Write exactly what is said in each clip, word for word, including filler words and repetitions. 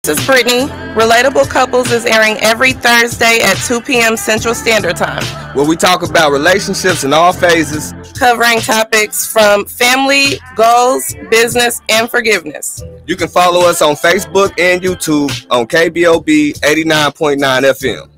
is Brittany. Relatable Couples is airing every Thursday at two p.m. Central Standard Time, where we talk about relationships in all phases, covering topics from family, goals, business, and forgiveness. You can follow us on Facebook and YouTube on K B O B eighty-nine point nine F M.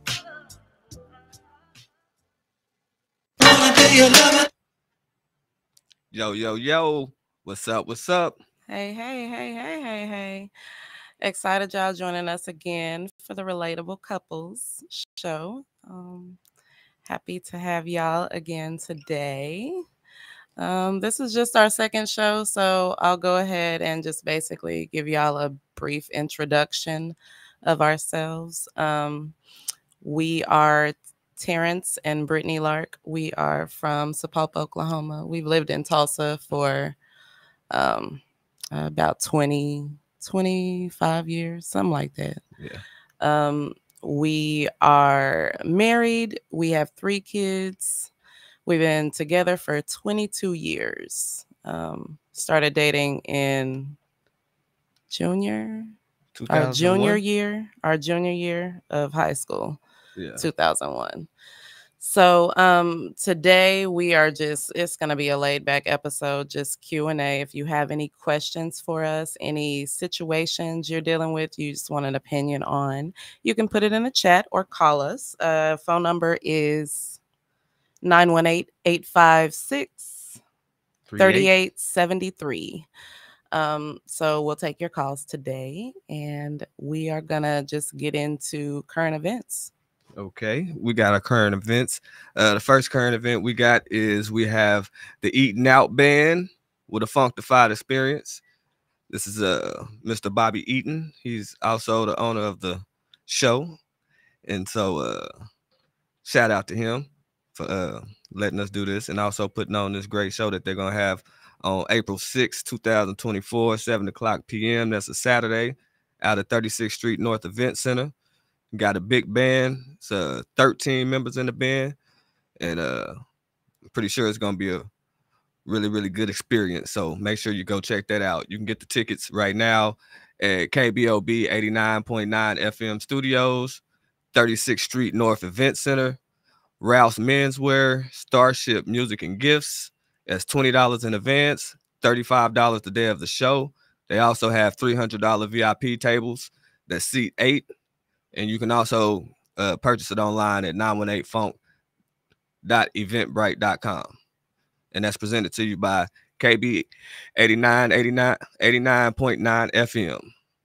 Yo, yo, yo. What's up? What's up? Hey, hey, hey, hey, hey, hey. Excited y'all joining us again for the Relatable Couples show. Um, happy to have y'all again today. Um, this is just our second show, so I'll go ahead and just basically give y'all a brief introduction of ourselves. Um, we are Terrence and Brittany Lark. We are from Sapulpa, Oklahoma. We've lived in Tulsa for um, about twenty, twenty-five years, something like that. Yeah. Um, we are married. We have three kids. We've been together for twenty-two years. Um, started dating in junior, our junior year, our junior year of high school, yeah. two thousand one. So um, today we are just, it's going to be a laid back episode, just Q and A. If you have any questions for us, any situations you're dealing with, you just want an opinion on, you can put it in the chat or call us. Uh, phone number is nine one eight, eight five six, three eight seven three. Um, so we'll take your calls today, and we are going to just get into current events. Okay, we got our current events. Uh, the first current event we got is we have the Eating Out Band with a Funkified Experience. This is uh, Mister Bobby Eaton. He's also the owner of the show. And so uh, shout out to him for uh, letting us do this and also putting on this great show that they're going to have on April sixth, two thousand twenty-four, seven o'clock p.m. That's a Saturday out at thirty-sixth Street North Event Center. Got a big band. It's uh, thirteen members in the band. And uh, I'm pretty sure it's going to be a really, really good experience. So make sure you go check that out. You can get the tickets right now at K B O B eighty-nine point nine F M Studios, thirty-sixth Street North Event Center, Ralph's Menswear, Starship Music and Gifts. That's twenty dollars in advance, thirty-five dollars the day of the show. They also have three hundred dollars V I P tables that seat eight. And you can also uh, purchase it online at nine one eight funk dot eventbrite dot com. And that's presented to you by K B eighty-nine, eighty-nine, eighty-nine point nine F M.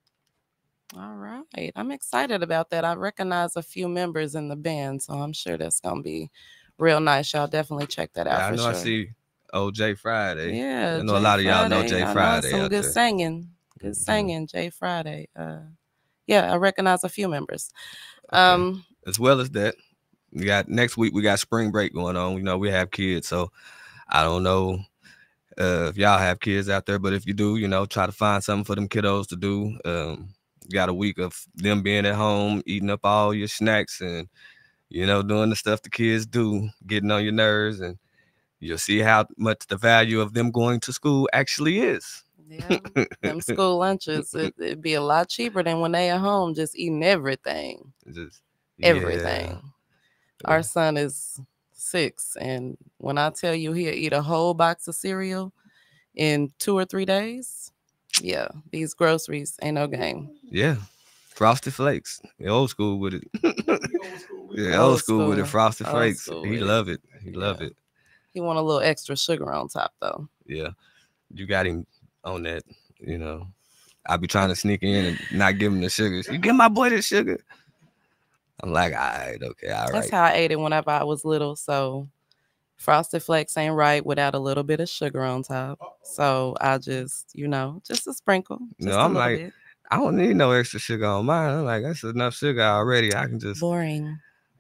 All right. I'm excited about that. I recognize a few members in the band, so I'm sure that's going to be real nice. Y'all definitely check that out. Yeah, I for know sure. I see old Jay Friday. Yeah. I know Jay a lot of y'all Friday. know Jay I Friday. Know some out good there. singing. Good mm-hmm. singing, Jay Friday. Uh, yeah, I recognize a few members. Okay. Um, As well as that, we got next week we got spring break going on. We know we have kids, so I don't know uh, if y'all have kids out there, but if you do, you know, try to find something for them kiddos to do. Um, you got a week of them being at home, eating up all your snacks, and you know, doing the stuff the kids do, getting on your nerves, and you'll see how much the value of them going to school actually is. Yeah, them school lunches, it, it'd be a lot cheaper than when they at home just eating everything. Just everything. Yeah. Our son is six, and when I tell you he'll eat a whole box of cereal in two or three days, yeah, these groceries ain't no game. Yeah. Frosted Flakes. The old school with it. old school with yeah, old old school, school with it. Frosted old Flakes. He love it. He yeah. love it. He want a little extra sugar on top, though. Yeah. You got him on that, you know. I be trying to sneak in and not give him the sugar. You give my boy the sugar. I'm like, all right, okay, all right. That's how I ate it whenever I was little. So Frosted Flakes ain't right without a little bit of sugar on top. So I just, you know, just a sprinkle. Just no, a I'm like, bit. I don't need no extra sugar on mine. I'm like, that's enough sugar already. I can just boring.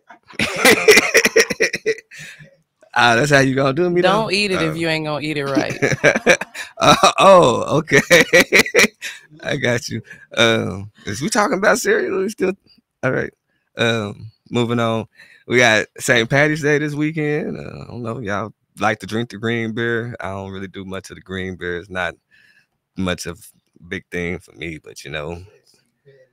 Ah, that's how you gonna do me. Don't though? eat it uh, if you ain't gonna eat it right. uh, oh, okay. I got you. Um, is we talking about cereal? We still all right. Um, moving on. We got Saint Patty's Day this weekend. Uh, I don't know. Y'all like to drink the green beer? I don't really do much of the green beer. It's not much of a big thing for me, but you know,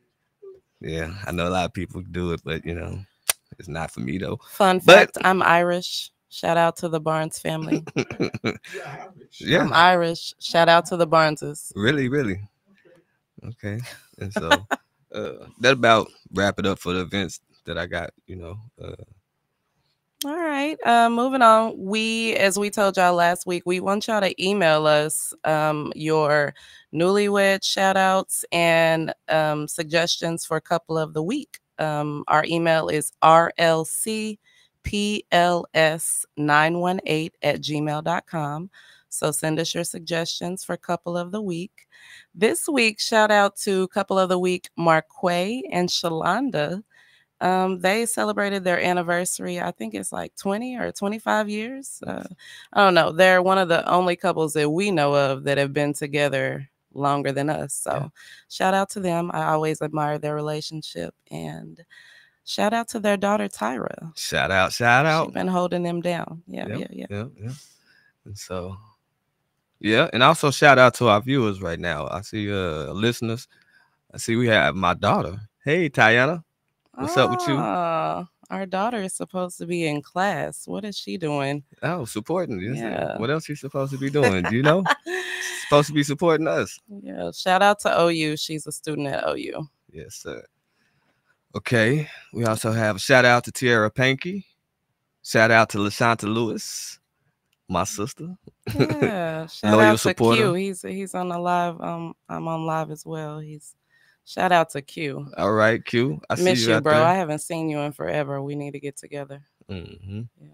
Yeah, I know a lot of people do it, but you know, it's not for me though. Fun But fact, I'm Irish. Shout out to the Barnes family. yeah, I'm Irish. Shout out to the Barneses. really, really. Okay. And so uh that about wrap it up for the events that I got, you know. Uh All right. Uh, moving on. We, as we told y'all last week, we want y'all to email us um, your newlywed shout outs and um, suggestions for couple of the week. Um, our email is R L C P L S nine one eight at gmail dot com. So send us your suggestions for couple of the week. This week, shout out to couple of the week, Marquay and Shalonda. Um, they celebrated their anniversary. I think it's like twenty or twenty-five years. Uh, I don't know. They're one of the only couples that we know of that have been together longer than us. So Yeah. shout out to them. I always admire their relationship. And shout out to their daughter, Tyra. shout out, shout She's out. been holding them down. Yeah, Yep, yeah, yeah. yep, yep. And so yeah, and also shout out to our viewers right now. I see uh listeners. I see we have my daughter. Hey Tiana. What's up with you? Ah, our daughter is supposed to be in class. What is she doing? Oh, supporting. Is it? Yeah. What else you supposed to be doing? Do you know? Supposed to be supporting us. Yeah, shout out to O U. She's a student at O U. Yes, sir. Okay. We also have a shout out to Tierra Panky. Shout out to LaShanta Lewis, my sister. Yeah, shout Loyal out to supporter. Q. He's he's on the live. Um, I'm on live as well. He's shout out to Q. All right, Q. I see Miss you, you, out bro. there. I haven't seen you in forever. We need to get together. Mm-hmm. Yeah.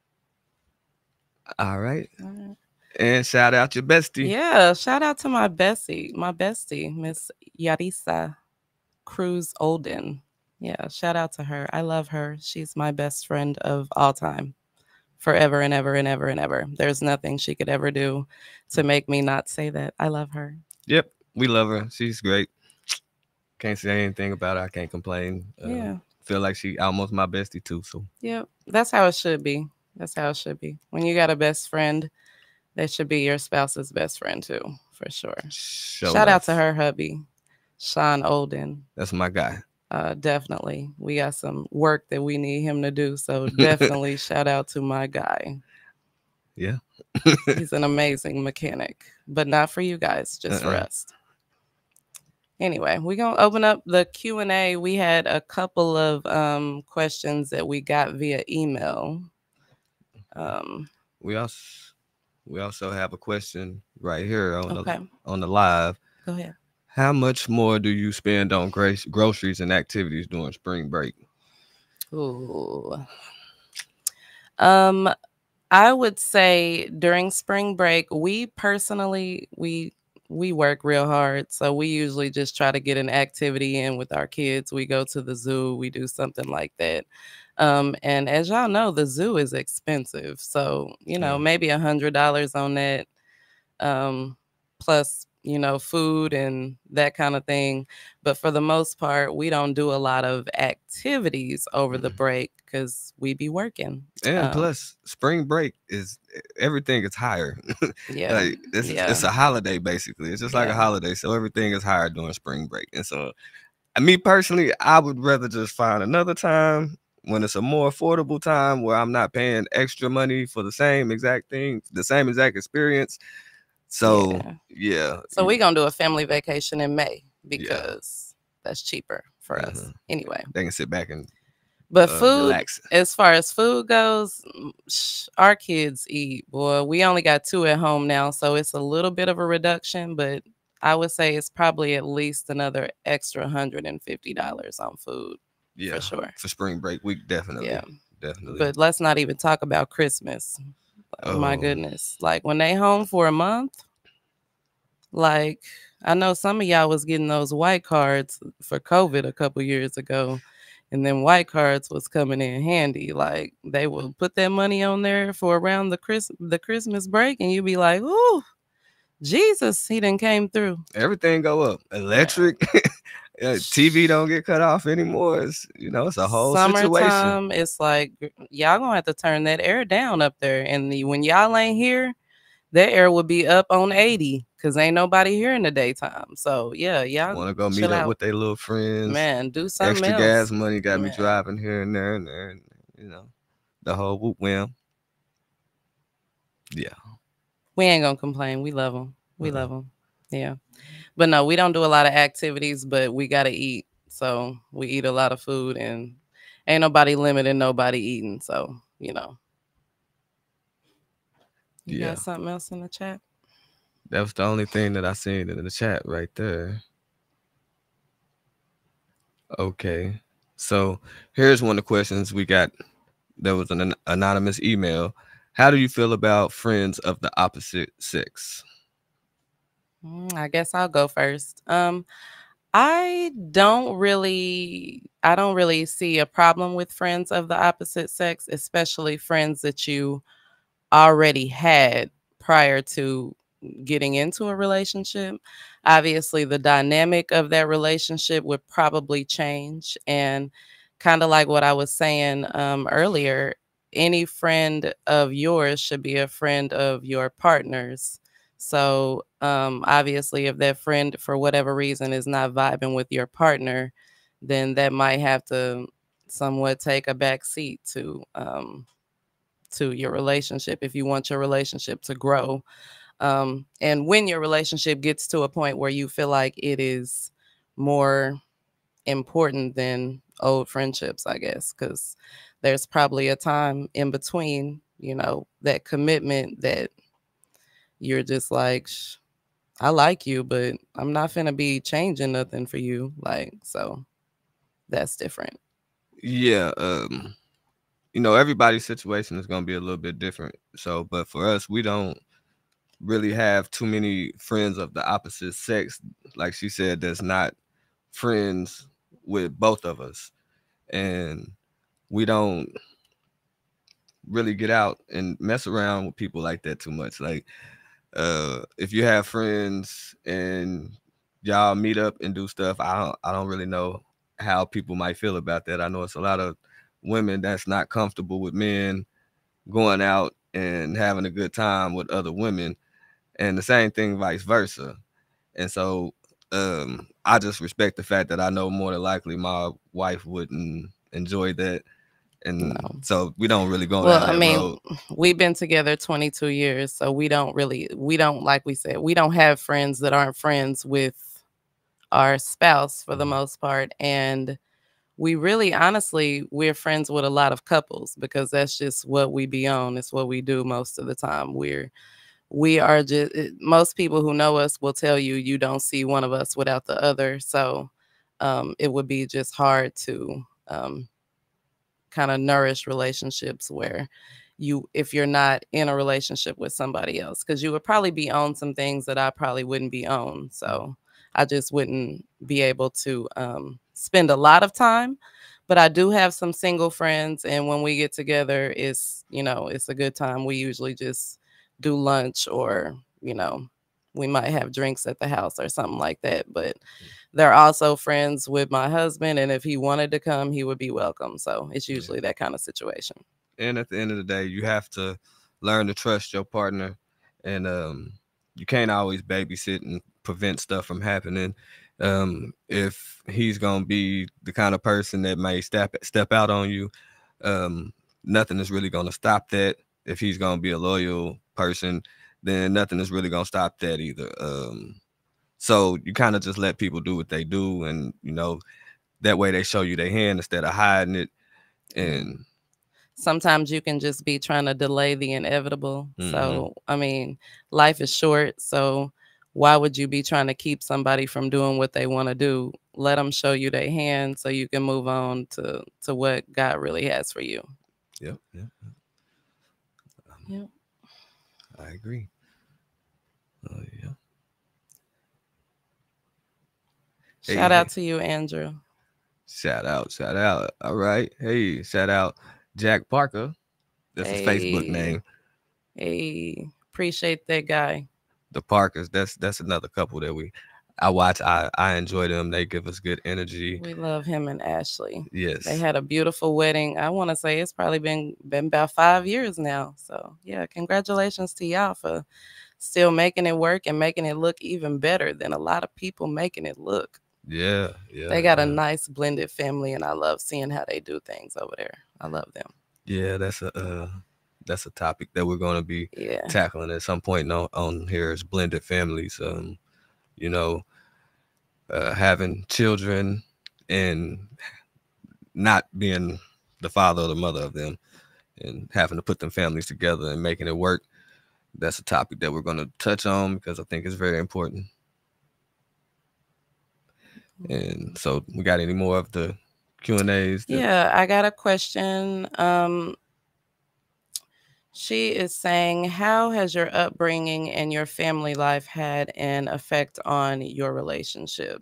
All right. All right. And shout out your bestie. Yeah, shout out to my bestie, my bestie, Miss Yarisa Cruz Olden. Yeah, shout out to her. I love her. She's my best friend of all time. Forever and ever and ever and ever. There's nothing she could ever do to make me not say that. I love her. Yep, we love her. She's great. Can't say anything about her. I can't complain. Uh, Yeah. Feel like she almost my bestie too. So Yep. That's how it should be. That's how it should be. When you got a best friend, they should be your spouse's best friend too, for sure. show Shout out us. to her hubby, Sean Olden. That's my guy. Uh, definitely. We got some work that we need him to do. So definitely shout out to my guy. Yeah. He's an amazing mechanic, but not for you guys, just for Uh-uh. us. Anyway, we're going to open up the Q and A. We had a couple of um, questions that we got via email. Um, We also we also have a question right here on okay, the on the live. go ahead. How much more do you spend on gra- groceries and activities during spring break? Ooh. Um, I would say during spring break, we personally we we work real hard, so we usually just try to get an activity in with our kids. We go to the zoo, we do something like that. Um, and as y'all know, the zoo is expensive, so you know Yeah. maybe a hundred dollars on that, um, plus you know food and that kind of thing. But for the most part, we don't do a lot of activities over the Mhm. break because we be working. And Um, plus, spring break is everything is higher. yeah, Like it's yeah. it's a holiday basically. It's just like a Yeah. holiday, so everything is higher during spring break. And so, I me personally, I would rather just find another time when it's a more affordable time where I'm not paying extra money for the same exact thing, the same exact experience. So Yeah. yeah, So we gonna do a family vacation in May because that's cheaper for us. Mhm. Anyway, they can sit back and but uh, food, relax. as far as food goes, mm, sh- our kids eat. Boy, we only got two at home now, so it's a little bit of a reduction, but I would say it's probably at least another extra one hundred fifty dollars on food Yeah, for sure. for spring break week, definitely, Yeah. definitely. But let's not even talk about Christmas. Oh my Oh. goodness. Like when they home for a month, like I know some of y'all was getting those white cards for COVID a couple years ago, and then white cards was coming in handy. Like they will put that money on there for around the Chris the Christmas break, and you be like, "Ooh, Jesus, he done came through." Everything go up. Electric, uh, T V don't get cut off anymore. It's you know it's a whole situation. Summertime, it's like y'all gonna have to turn that air down up there, and the, when y'all ain't here, their air would be up on eighty because ain't nobody here in the daytime. So yeah, y'all Want to go meet chill up out, with their little friends. man. Do something Extra gas else, money got me man. driving here and there and there. And, you know, the whole whoop wham. Yeah. We ain't gonna complain. We love them. We Uh-uh. love them. Yeah, but no, we don't do a lot of activities. But we gotta eat, so we eat a lot of food, and ain't nobody limiting nobody eating. So you know, you Yeah. got something else in the chat? That was the only thing that I seen in the chat right there. Okay. So here's one of the questions we got. There was an an anonymous email. How do you feel about friends of the opposite sex? Mm, I guess I'll go first. Um, I don't really I don't really see a problem with friends of the opposite sex, especially friends that you already had prior to getting into a relationship. Obviously, the dynamic of that relationship would probably change. And kind of like what I was saying um, earlier, any friend of yours should be a friend of your partner's. So, um, obviously, if that friend, for whatever reason, is not vibing with your partner, then that might have to somewhat take a back seat to um, to your relationship if you want your relationship to grow. Um, and when your relationship gets to a point where you feel like it is more important than old friendships, I guess, because there's probably a time in between, you know, that commitment that you're just like, "Sh- I like you, but I'm not finna be changing nothing for you." Like, so that's different. Yeah, um, you know, everybody's situation is gonna be a little bit different. So, but for us, we don't really have too many friends of the opposite sex, like she said, that's not friends with both of us. And we don't really get out and mess around with people like that too much. Like, uh, if you have friends and y'all meet up and do stuff, I don't, I don't really know how people might feel about that. I know it's a lot of women that's not comfortable with men going out and having a good time with other women, and the same thing vice versa. And so um I just respect the fact that I know more than likely my wife wouldn't enjoy that. And No. so we don't really go Well, down I that mean, road. we've been together twenty-two years, so we don't really, we don't, like we said, we don't have friends that aren't friends with our spouse for the Mhm. most part. And we really, honestly, we're friends with a lot of couples because that's just what we be on. It's what we do most of the time. We're, we are just, most people who know us will tell you, you don't see one of us without the other. So um, it would be just hard to, um, kind of nourish relationships where you, if you're not in a relationship with somebody else, because you would probably be on some things that I probably wouldn't be on. So I just wouldn't be able to um, spend a lot of time. But I do have some single friends, and when we get together, it's, you know, it's a good time. We usually just do lunch, or you know, we might have drinks at the house or something like that. But they're also friends with my husband, and if he wanted to come, he would be welcome. So it's Yeah. usually that kind of situation. And at the end of the day, you have to learn to trust your partner, and um you can't always babysit and prevent stuff from happening. Um if he's gonna be the kind of person that may step step out on you, um nothing is really gonna stop that. If he's gonna be a loyal person, then nothing is really gonna stop that either. Um so you kind of just let people do what they do, and you know, that way they show you their hand instead of hiding it. Yeah. And Sometimes you can just be trying to delay the inevitable. mhm, So, I mean, life is short. So, why would you be trying to keep somebody from doing what they want to do? Let them show you their hand so you can move on to, to what God really has for you. yep, yep, Yeah. I agree. Oh yeah. Hey, Shout out hey, to you, Andrew. shout out, shout out. All right. Hey, shout out Jack Parker. That's his Facebook Hey, name. hey, appreciate that guy. The Parkers. That's that's another couple that we I watch. I I enjoy them. They give us good energy. We love him and Ashley. They Yes. had a beautiful wedding. I want to say it's probably been been about five years now. So yeah, congratulations to y'all for still making it work and making it look even better than a lot of people making it look. Yeah, yeah, They got a yeah. nice blended family, and I love seeing how they do things over there. I love them. Yeah, that's a uh, that's a topic that we're going to be Yeah. tackling at some point on, on here is blended families. Um, you know, uh, having children and not being the father or the mother of them, and having to put them families together and making it work. That's a topic that we're going to touch on because I think it's very important. And so, we got any more of the Q and A's? That... Yeah, I got a question. Um, she is saying, how has your upbringing and your family life had an effect on your relationship?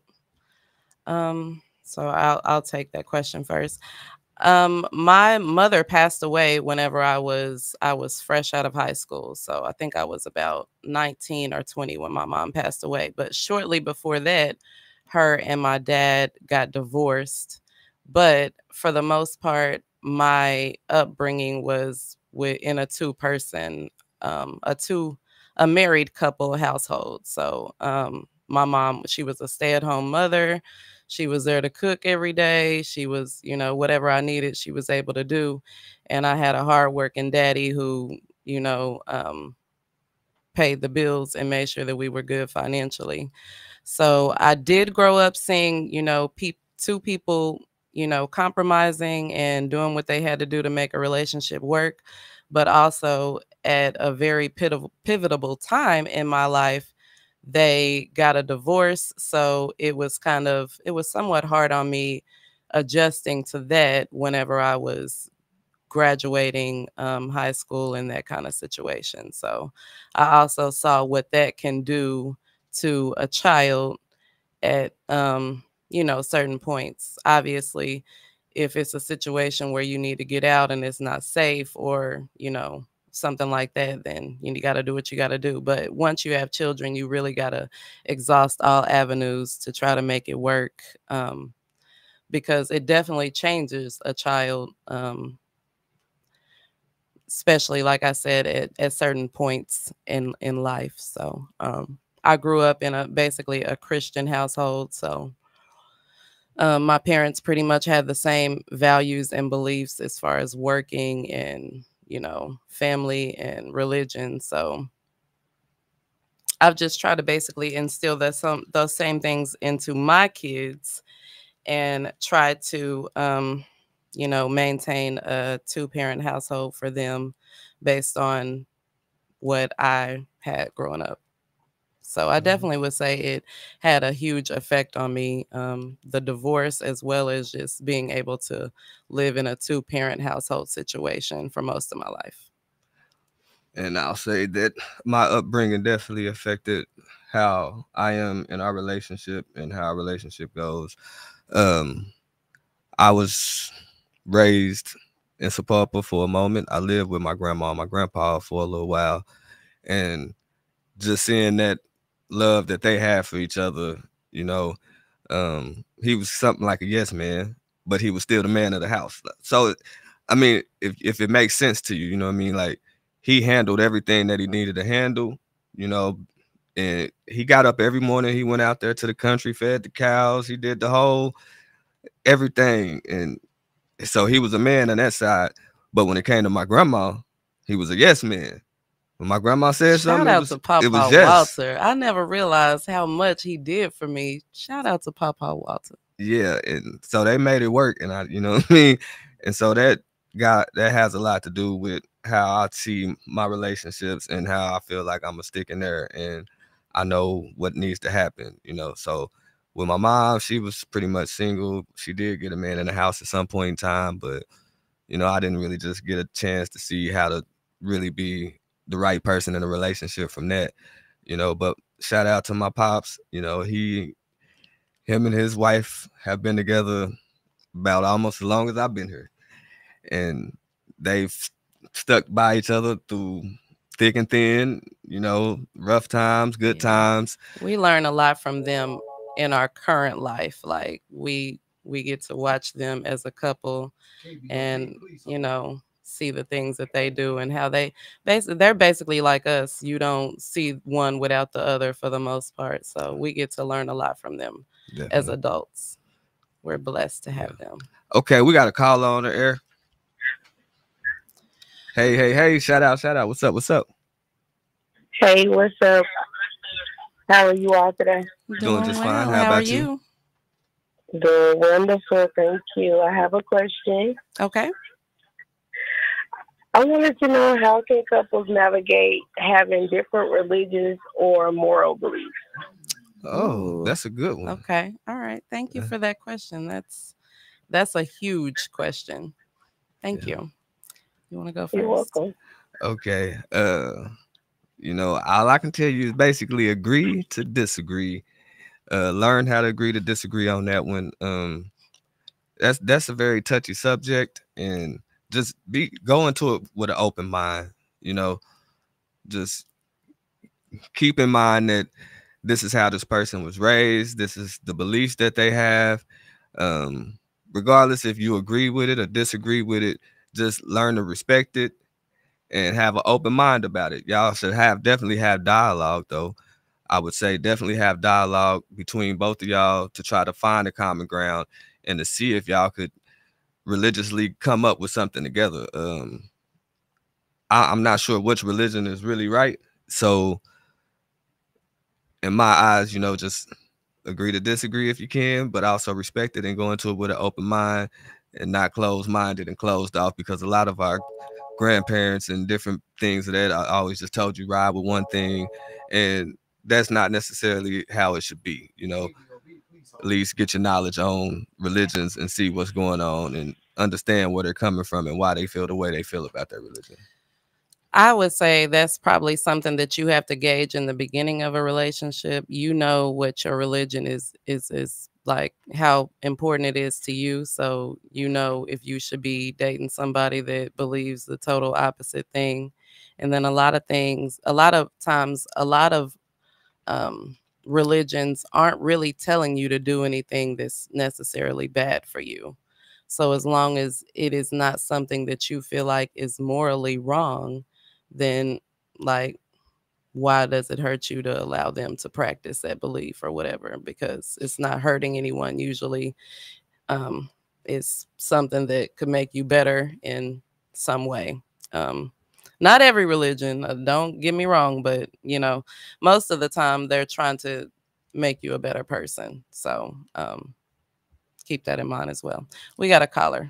Um, so I'll I'll take that question first. Um, my mother passed away whenever I was I was fresh out of high school. So I think I was about nineteen or twenty when my mom passed away. But shortly before that, her and my dad got divorced. But for the most part, my upbringing was within a two person, um, a two a married couple household. So um my mom, she was a stay-at-home mother. She was there to cook every day. She was, you know, whatever I needed, she was able to do. And I had a hardworking daddy who, you know, um, paid the bills and made sure that we were good financially. So I did grow up seeing, you know, peop two people, you know, compromising and doing what they had to do to make a relationship work, but also at a very pivotal pivotal time in my life, they got a divorce. So it was kind of it was somewhat hard on me adjusting to that whenever I was graduating um, high school in that kind of situation. So I also saw what that can do to a child at um, you know, certain points. Obviously, if it's a situation where you need to get out and it's not safe, or you know, something like that, then you got to do what you got to do. But once you have children, you really got to exhaust all avenues to try to make it work, um, because it definitely changes a child, um, especially like I said, at, at certain points in in life. So um, I grew up in a basically a Christian household. So um, my parents pretty much had the same values and beliefs as far as working and, you know, family and religion. So I've just tried to basically instill that some those same things into my kids and try to, um, you know, maintain a two parent household for them based on what I had growing up. So I Mhm. definitely would say it had a huge effect on me, um, the divorce, as well as just being able to live in a two parent household situation for most of my life. And I'll say that my upbringing definitely affected how I am in our relationship and how our relationship goes. Um, I was raised in Sapulpa for a moment. I lived with my grandma and my grandpa for a little while, and just seeing that love that they had for each other, you know, um, he was something like a yes man, but he was still the man of the house. So, I mean, if if it makes sense to you, you know what I mean? Like, he handled everything that he needed to handle, you know, and he got up every morning. He went out there to the country, fed the cows. He did the whole everything, and so he was a man on that side. But when it came to my grandma, he was a yes man. When my grandma said Shout something, it out was to it was Papa yes. Walter. I never realized how much he did for me. Shout out to Papa Walter. Yeah, and so they made it work, and I, you know what I mean, and so that got that has a lot to do with how I see my relationships and how I feel like I'm a stick in there, and I know what needs to happen, you know. So with my mom, she was pretty much single. She did get a man in the house at some point in time, but you know, I didn't really just get a chance to see how to really be the right person in a relationship from that, you know. But shout out to my pops, you know, he him and his wife have been together about almost as long as I've been here, and they've stuck by each other through thick and thin. You know, rough times, good Yeah. times. We learn a lot from them in our current life. Like we we get to watch them as a couple and, you know, see the things that they do and how they basically they're basically like us. You don't see one without the other for the most part. So we get to learn a lot from them as Definitely. adults. We're blessed to Yeah. have them. Okay, we got a call on the air. Hey, hey, hey! Shout out, shout out! What's up? What's up? Hey, what's up? How are you all today? Doing Doing just fine. well. How How are about you? you? Doing wonderful, thank you. I have a question. Okay. I wanted to know how can couples navigate having different religions or moral beliefs? Oh, Ooh. that's a good one. Okay. All right. Thank you Yeah. for that question. That's that's a huge question. Thank Yeah. you. You want to go You're first? welcome. Okay. Uh, you know, all I can tell you is basically agree to disagree. Uh, learn how to agree to disagree on that one. Um, that's that's a very touchy subject, and just be go into it with an open mind. You know, just keep in mind that this is how this person was raised. This is the beliefs that they have. Um, regardless if you agree with it or disagree with it, just learn to respect it and have an open mind about it. Y'all should have definitely have dialogue though. I would say definitely have dialogue between both of y'all to try to find a common ground and to see if y'all could religiously come up with something together. Um, I, I'm not sure which religion is really right. So in my eyes, you know, just agree to disagree if you can, but also respect it and go into it with an open mind and not closed minded and closed off, because a lot of our grandparents and different things of that I always just told you ride with one thing, and that's not necessarily how it should be. You know, at least get your knowledge on religions and see what's going on and understand where they're coming from and why they feel the way they feel about their religion. I would say that's probably something that you have to gauge in the beginning of a relationship. You know what your religion is is is like, how important it is to you. So you know if you should be dating somebody that believes the total opposite thing. And then a lot of things, a lot of times, a lot of um, religions aren't really telling you to do anything that's necessarily bad for you. So as long as it is not something that you feel like is morally wrong, then like why does it hurt you to allow them to practice that belief or whatever? Because it's not hurting anyone. Usually, um, it's something that could make you better in some way. Um, not every religion, uh, don't get me wrong, but you know, most of the time they're trying to make you a better person. So um, keep that in mind as well. We got a caller.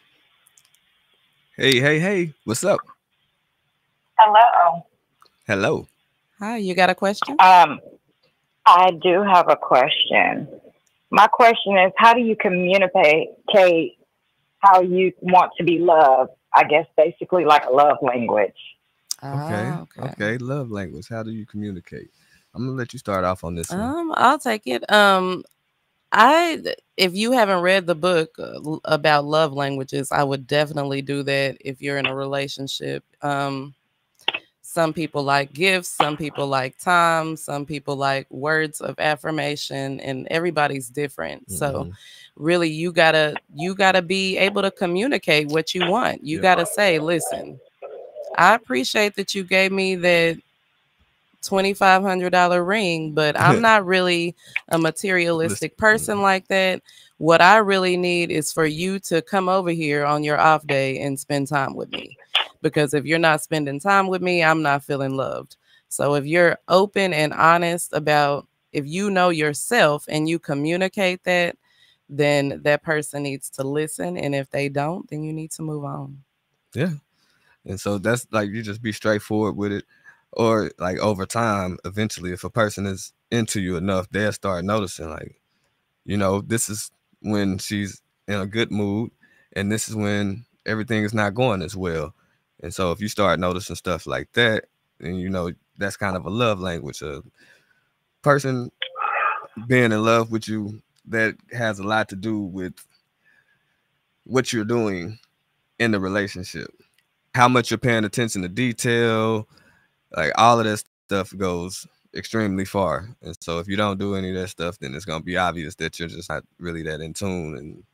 Hey, hey, hey, what's up? Hello. Hello. Hi, you got a question? Um, I do have a question. My question is, how do you communicate how you want to be loved? I guess basically like a love language. Okay. Ah, okay. Okay. Love language. How do you communicate? I'm gonna let you start off on this one. Um, I'll take it. Um, I if you haven't read the book uh, l- about love languages, I would definitely do that if you're in a relationship. Um, some people like gifts, some people like time, some people like words of affirmation, and everybody's different. So Mm-hmm. really you gotta you gotta be able to communicate what you want. You Yeah. gotta say, listen, I appreciate that you gave me that twenty-five hundred dollar ring, but I'm not really a Listen. materialistic person like that. What I really need is for you to come over here on your off day and spend time with me. Because if you're not spending time with me, I'm not feeling loved. So if you're open and honest about, if you know yourself and you communicate that, then that person needs to listen. And if they don't, then you need to move on. Yeah. And so that's like you just be straightforward with it. Or like over time, eventually, if a person is into you enough, they'll start noticing, like, you know, this is when she's in a good mood, and this is when everything is not going as well. And so if you start noticing stuff like that, then you know that's kind of a love language. A person being in love with you, that has a lot to do with what you're doing in the relationship, how much you're paying attention to detail, like all of that stuff goes extremely far. And so if you don't do any of that stuff, then it's gonna be obvious that you're just not really that in tune. And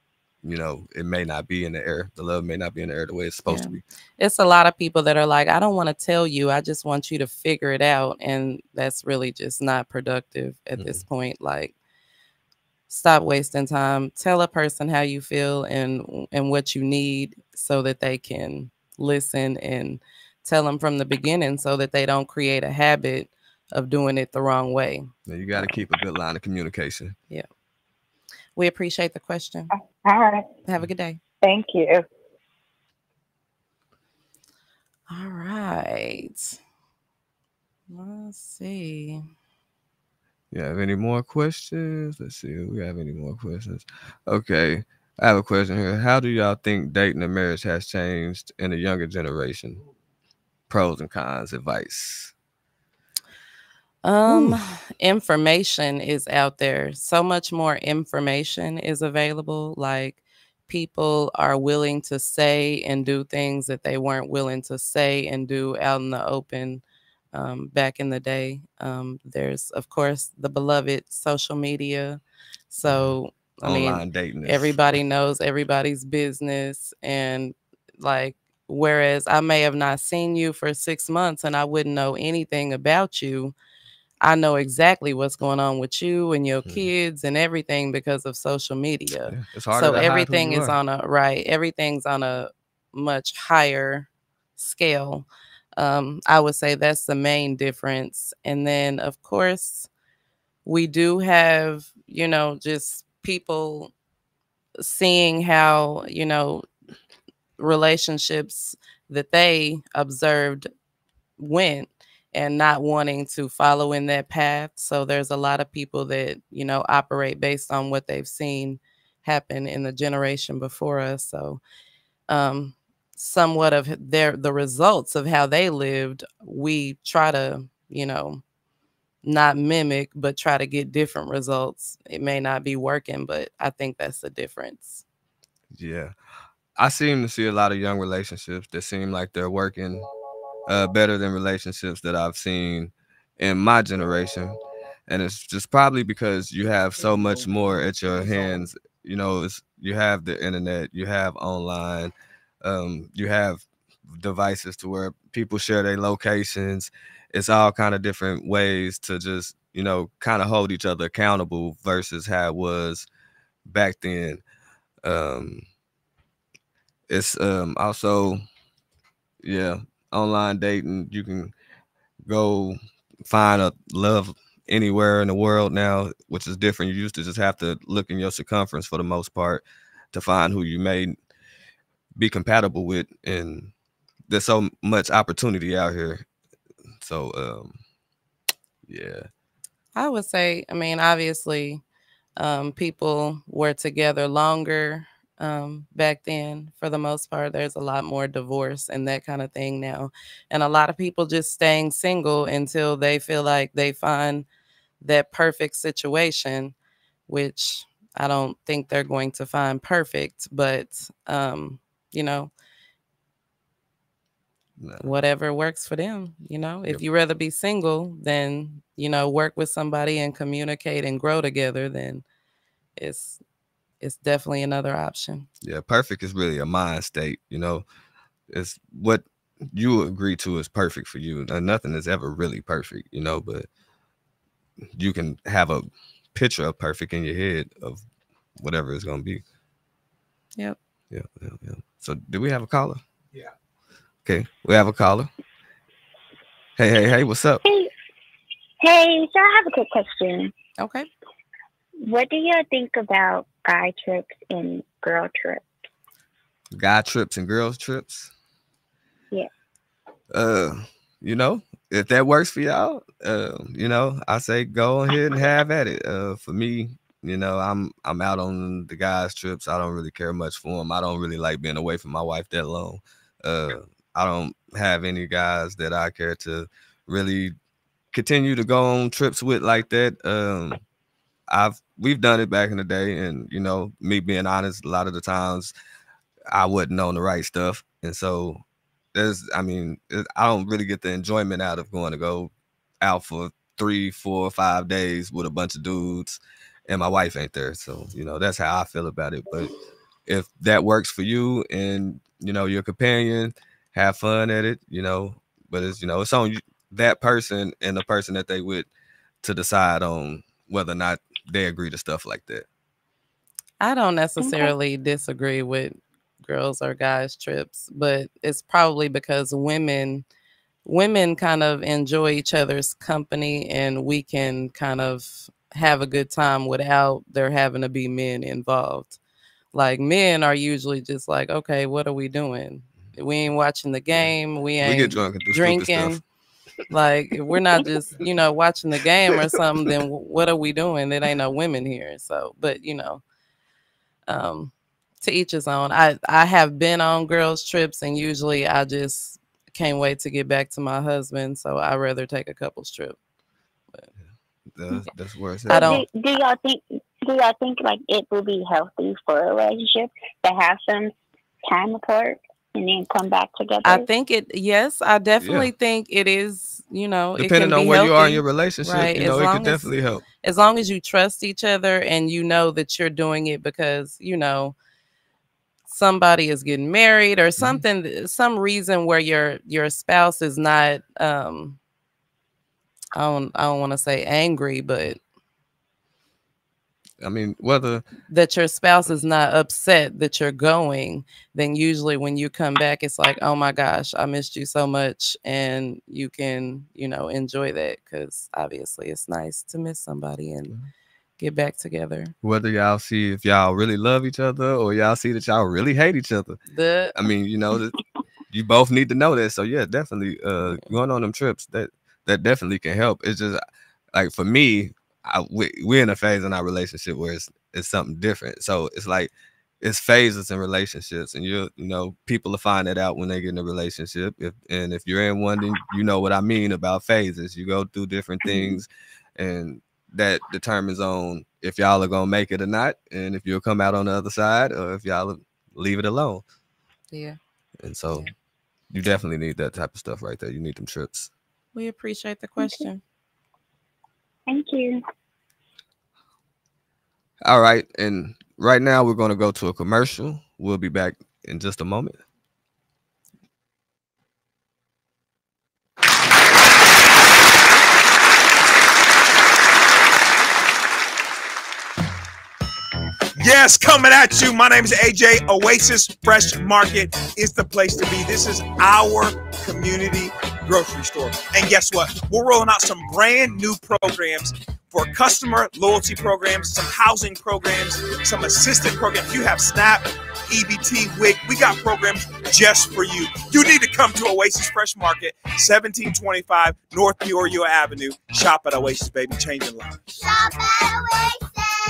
you know, it may not be in the air. The love may not be in the air the way it's supposed Yeah. to be. It's a lot of people that are like, I don't want to tell you. I just want you to figure it out. And that's really just not productive at Mhm. this point. Like, stop wasting time. Tell a person how you feel and and what you need so that they can listen, and tell them from the beginning so that they don't create a habit of doing it the wrong way. Now, you got to Um, keep a good line of communication. yeah. We appreciate the question. All right. Have a good day. Thank you. All right. Let's see. You have any more questions? Let's see if we have any more questions. Okay. I have a question here. How do y'all think dating and marriage has changed in the younger generation? Pros and cons, advice. Um, information is out there. So much more information is available. Like, people are willing to say and do things that they weren't willing to say and do out in the open um, back in the day. Um, there's, of course, the beloved social media. So, I mean, Online dating. is- everybody knows everybody's business. And like, whereas I may have not seen you for six months and I wouldn't know anything about you, I know exactly what's going on with you and your Mhm. kids and everything because of social media. Yeah, it's harder So to hide who everything you is are. on a right. Everything's on a much higher scale. Um, I would say that's the main difference. And then, of course, we do have, you know, just people seeing how, you know, relationships that they observed went and not wanting to follow in that path. So there's a lot of people that, you know, operate based on what they've seen happen in the generation before us. So um somewhat of their the results of how they lived, we try to, you know, not mimic, but try to get different results. It may not be working, but I think that's the difference. Yeah. I seem to see a lot of young relationships that seem like they're working uh, better than relationships that I've seen in my generation. And it's just probably because you have so much more at your hands. You know, it's, you have the internet, you have online, um, you have devices to where people share their locations. It's all kind of different ways to just, you know, kind of hold each other accountable versus how it was back then. Um, it's um, also, yeah, online dating. You can go find a love anywhere in the world now, which is different. You used to just have to look in your circumference for the most part to find who you may be compatible with, and there's so much opportunity out here. So um yeah. I would say, I mean, obviously, um, people were together longer um, back then. For the most part, there's a lot more divorce and that kind of thing now. And a lot of people just staying single until they feel like they find that perfect situation, which I don't think they're going to find perfect, but, um, you know, Nah. whatever works for them. You know, if Yep. you rather be single than, you know, work with somebody and communicate and grow together, then it's it's definitely another option. Yeah, perfect is really a mind state, you know. It's what you agree to is perfect for you. And nothing is ever really perfect, you know, but you can have a picture of perfect in your head of whatever it's gonna be. Yep. Yeah, yeah, yeah. So do we have a caller? Yeah. Okay, we have a caller. Hey, hey, hey, what's up? Hey, hey, so I have a quick question. Okay. What do you think about guy trips and girl trips? Guy trips and girls trips. Yeah. Uh, you know, if that works for y'all, uh, you know, I say go ahead and have at it. Uh, for me, you know, I'm I'm out on the guys' trips. I don't really care much for them. I don't really like being away from my wife that long. Uh, I don't have any guys that I care to really continue to go on trips with like that. Um, I've we've done it back in the day, and you know, me being honest, a lot of the times I wasn't on the right stuff, and so there's, I mean, it, I don't really get the enjoyment out of going to go out for three, four, five days with a bunch of dudes, and my wife ain't there. So you know, that's how I feel about it. But if that works for you and, you know, your companion, have fun at it, you know, but it's, you know, it's on you, that person and the person that they with to decide on whether or not they agree to stuff like that. I don't necessarily okay. disagree with girls or guys trips, but it's probably because women women kind of enjoy each other's company, and we can kind of have a good time without there having to be men involved. Like, men are usually just like, okay, what are we doing? We ain't watching the game. We ain't we get drunk and do drinking. Like, if we're not just, you know, watching the game or something, then what are we doing? There ain't no women here. So, but, you know, um, to each his own. I, I have been on girls' trips, and usually I just can't wait to get back to my husband. So I'd rather take a couple's trip. But, that's, that's where it's at. I don't. Do, do y'all think? Do y'all think like it will be healthy for a relationship to have some time apart and then come back together? I think it. Yes, I definitely yeah. think it is. You know, depending it can on be where healthy, you are in your relationship, right? you know, as it could as, definitely help. As long as you trust each other and you know that you're doing it because, you know, somebody is getting married or something, mm-hmm. some reason where your your spouse is not. Um, I don't. I don't want to say angry, but. I mean, whether that your spouse is not upset that you're going, then usually when you come back, it's like, oh my gosh, I missed you so much. And you can, you know, enjoy that, because obviously it's nice to miss somebody and mm-hmm. get back together. Whether y'all see if y'all really love each other or y'all see that y'all really hate each other. The I mean, you know, that you both need to know that. So yeah, definitely uh, going on them trips, that that definitely can help. It's just like, for me, I, we, we're in a phase in our relationship where it's, it's something different. So it's like, it's phases in relationships, and you you know, people will find that out when they get in a relationship. If and if you're in one, then you know what I mean about phases. You go through different things, and that determines on if y'all are gonna make it or not, and if you'll come out on the other side, or if y'all leave it alone. Yeah. And so yeah. you definitely need that type of stuff right there. You need them trips. We appreciate the question. Thank you. All right. And right now we're going to go to a commercial. We'll be back in just a moment. Yes, coming at you. My name is A J. Oasis Fresh Market is the place to be. This is our community grocery store. And guess what? We're rolling out some brand new programs for customer loyalty programs, some housing programs, some assistant programs. You have SNAP, E B T, W I C. We got programs just for you. You need to come to Oasis Fresh Market, seventeen twenty-five North Peoria Avenue. Shop at Oasis, baby. Changing lives. Shop at Oasis.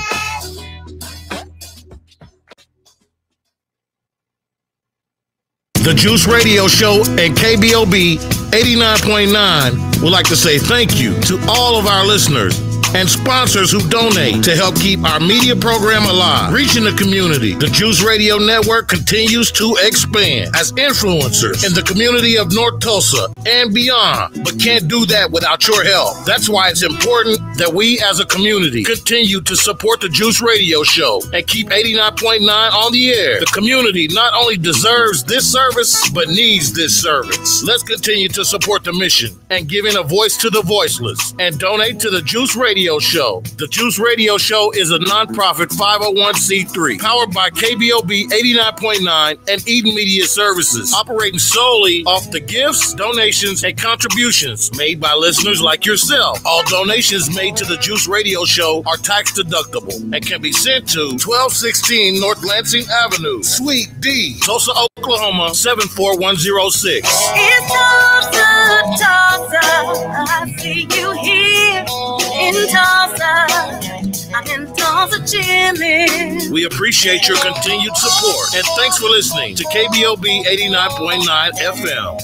The Juice Radio Show and K B O B eighty-nine point nine would like to say thank you to all of our listeners and sponsors who donate to help keep our media program alive, reaching the community. The Juice Radio Network continues to expand as influencers in the community of North Tulsa and beyond, but can't do that without your help. That's why it's important that we as a community continue to support the Juice Radio Show and keep eighty-nine point nine on the air. The community not only deserves this service, but needs this service. Let's continue to support the mission and giving a voice to the voiceless, and donate to the Juice Radio Show. The Juice Radio Show is a nonprofit five oh one c three powered by K B O B eighty-nine point nine and Eden Media Services, operating solely off the gifts, donations, and contributions made by listeners like yourself. All donations made to the Juice Radio Show are tax deductible and can be sent to twelve sixteen North Lansing Avenue, Suite D, Tulsa, Oklahoma seven four one zero six. It's Tulsa, Tulsa. I see you here in Tulsa. I'm in Tulsa chillin'. We appreciate your continued support, and thanks for listening to K B O B eighty-nine point nine F M.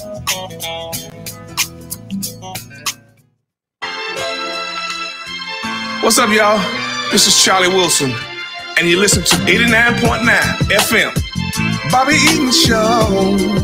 What's up, y'all? This is Charlie Wilson, and you listen to eighty-nine point nine F M. Bobby Eaton Show.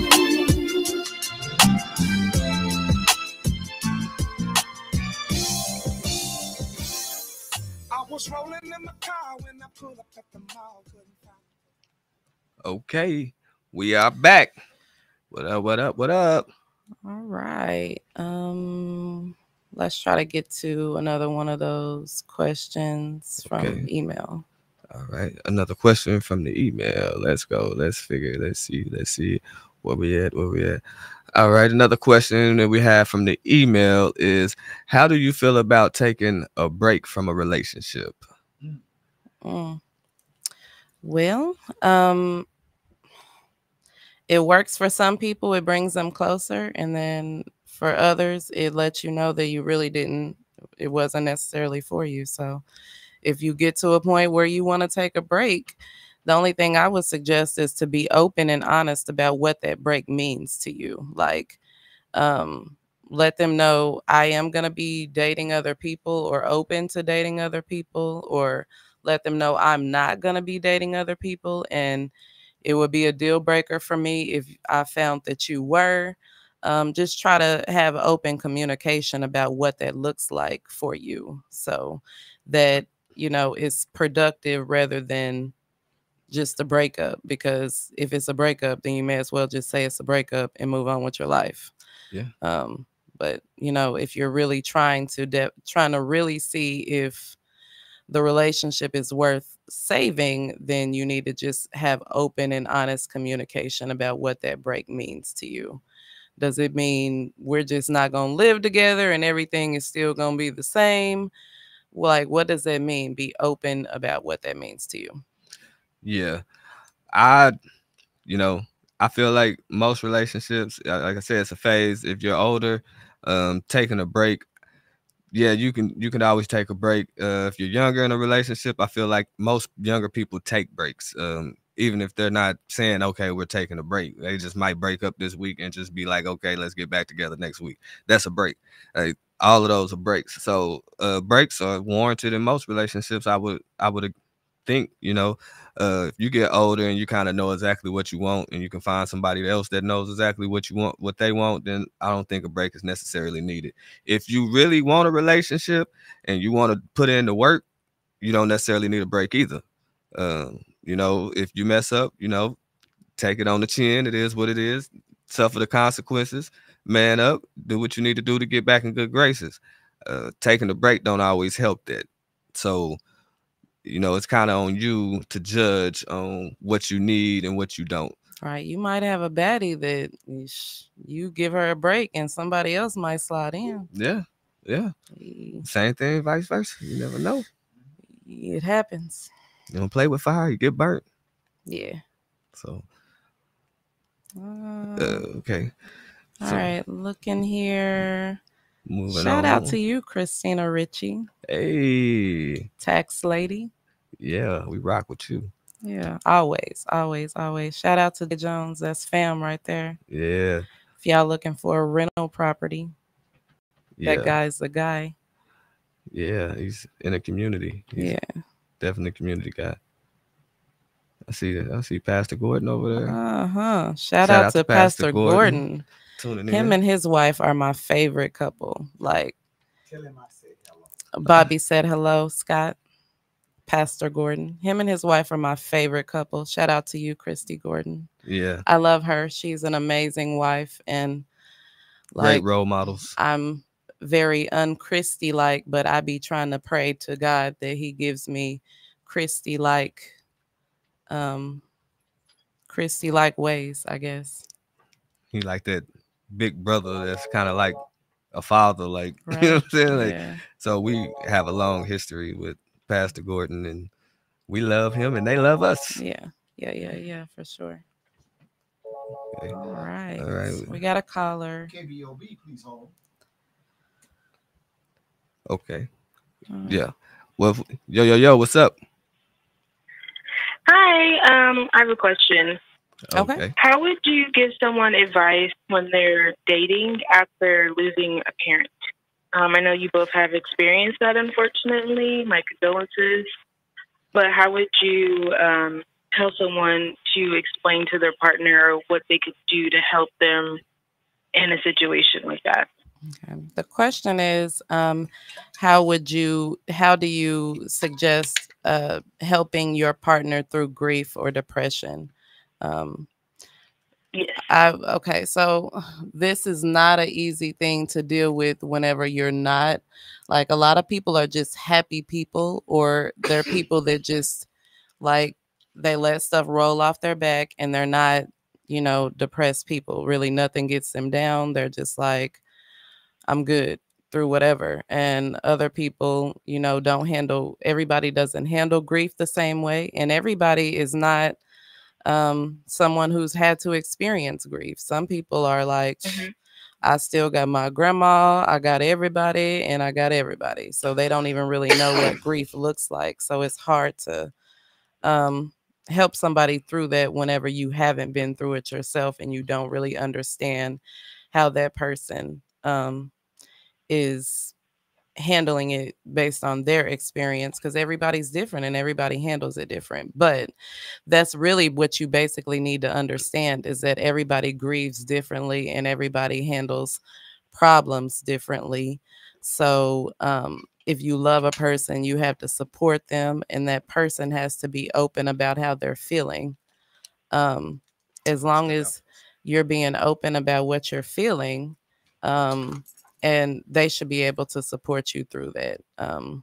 Was rolling in the car when I pulled up at the mall. Okay, we are back. What up? What up? What up? All right. Um, let's try to get to another one of those questions from Okay. email. All right, another question from the email. Let's go. Let's figure. Let's see. Let's see where we at. Where we at. All right, another question that we have from the email is: how do you feel about taking a break from a relationship? Mm. Well, um, it works for some people. It brings them closer, and then for others, it lets you know that you really didn't. It wasn't necessarily for you. So, if you get to a point where you want to take a break, the only thing I would suggest is to be open and honest about what that break means to you. Like, um, let them know I am going to be dating other people or open to dating other people, or let them know I'm not going to be dating other people. And it would be a deal breaker for me if I found that you were. Um, just try to have open communication about what that looks like for you, so that, you know, it's productive rather than just a breakup. Because if it's a breakup, then you may as well just say it's a breakup and move on with your life. Yeah. Um, but you know, if you're really trying to de- trying to really see if the relationship is worth saving, then you need to just have open and honest communication about what that break means to you. Does it mean we're just not going to live together and everything is still going to be the same? Like, what does that mean? Be open about what that means to you. Yeah, I, you know, I feel like most relationships, uh, like I said, it's a phase. If you're older, um, taking a break, yeah, you can you can always take a break. Uh, if you're younger in a relationship, I feel like most younger people take breaks, um, even if they're not saying, okay, we're taking a break. They just might break up this week and just be like, okay, let's get back together next week. That's a break. Uh, all of those are breaks. So uh, breaks are warranted in most relationships. I would I would think, you know, uh, if you get older and you kind of know exactly what you want, and you can find somebody else that knows exactly what you want, what they want, then I don't think a break is necessarily needed. If you really want a relationship and you want to put in the work, you don't necessarily need a break either. Um, you know, if you mess up, you know, take it on the chin. It is what it is. Suffer the consequences. Man up. Do what you need to do to get back in good graces. Uh, taking a break don't always help that. So, you know, it's kind of on you to judge on what you need and what you don't. Right. You might have a baddie that you, sh- you give her a break and somebody else might slide in. Yeah. Yeah. Y- Same thing, vice versa. You never know. It happens. You don't play with fire, you get burnt. Yeah. So, Uh, uh, okay. all So, right. Looking here. moving Shout on. out to you, Christina Ritchie, Hey. tax lady. Yeah, we rock with you. Yeah, always, always, always. Shout out to the Jones. That's fam right there. Yeah. If y'all looking for a rental property, Yeah. that guy's the guy. Yeah, he's in a community. He's Yeah. definitely a community guy. I see I see Pastor Gordon over there. Uh-huh. Shout, out, to Pastor, Gordon. Tuning Him in. and his wife are my favorite couple. Like, Tell him I said hello. Bobby said hello, Scott. Pastor Gordon. Him and his wife are my favorite couple. Shout out to you, Christy Gordon. Yeah. I love her. She's an amazing wife, and Great like, role models. I'm very un-Christy like, but I be trying to pray to God that he gives me Christy like um Christy like ways, I guess. He like that big brother that's kind of like a father, like Right. you know what I'm saying? Like, Yeah. so we have a long history with Pastor Gordon, and we love him and they love us. Yeah. Yeah, yeah, yeah, for sure. Okay. All right. All right. We got a caller. K B O B, please hold. Okay. Uh, Yeah. Well, yo, yo, yo, what's up? Hi, um, I have a question. Okay. How would you give someone advice when they're dating after losing a parent? Um, I know you both have experienced that, unfortunately. My condolences. But how would you um, tell someone to explain to their partner what they could do to help them in a situation like that? Okay. The question is, um, how would you, how do you suggest uh, helping your partner through grief or depression Um, Yes. I okay, so this is not an easy thing to deal with whenever you're not. Like, a lot of people are just happy people, or they're people that just like they let stuff roll off their back, and they're not, you know, depressed people. Really, nothing gets them down. They're just like, I'm good through whatever. And other people, you know, don't handle, everybody doesn't handle grief the same way, and everybody is not um someone who's had to experience grief. Some people are like, Mhm. I still got my grandma, I got everybody, and I got everybody, so they don't even really know what grief looks like. So it's hard to um help somebody through that whenever you haven't been through it yourself, and you don't really understand how that person um is handling it based on their experience, because everybody's different and everybody handles it different. But that's really what you basically need to understand, is that everybody grieves differently and everybody handles problems differently. So um, if you love a person, you have to support them, and that person has to be open about how they're feeling. Um, as long as you're being open about what you're feeling, um, and they should be able to support you through that. Um,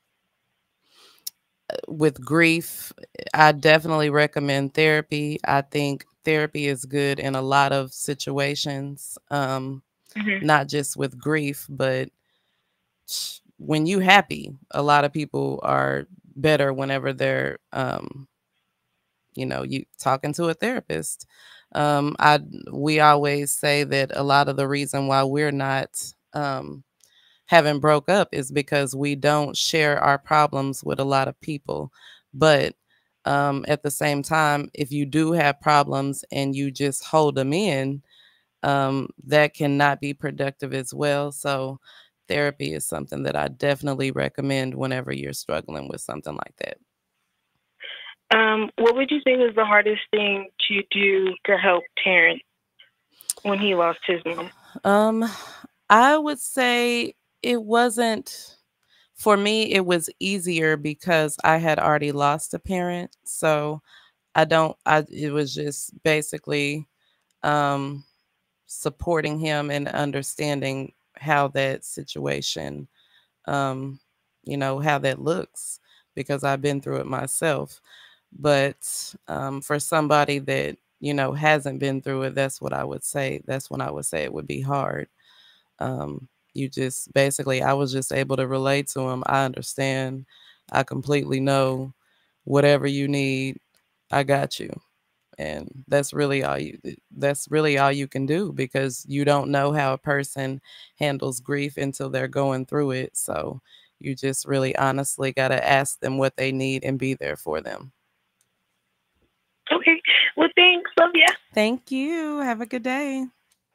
with grief, I definitely recommend therapy. I think therapy is good in a lot of situations, um, Mhm. not just with grief, but sh- when you happy, a lot of people are better whenever they're, um, you know, you talking to a therapist. Um, I we always say that a lot of the reason why we're not um, having broke up is because we don't share our problems with a lot of people. But um, at the same time, if you do have problems and you just hold them in, um, that cannot be productive as well. So therapy is something that I definitely recommend whenever you're struggling with something like that. Um, what would you say was the hardest thing to do to help Terrence when he lost his mom? Um, I would say it wasn't, for me, it was easier because I had already lost a parent. So I don't, I, it was just basically um, supporting him and understanding how that situation, um, you know, how that looks, because I've been through it myself. But um, for somebody that, you know, hasn't been through it, that's what I would say. That's when I would say it would be hard. Um, you just basically, I was just able to relate to him. I understand. I completely know whatever you need, I got you. And that's really all you, that's really all you can do, because you don't know how a person handles grief until they're going through it. So you just really honestly got to ask them what they need and be there for them. Okay. Well, thanks. Love ya. Thank you. Have a good day.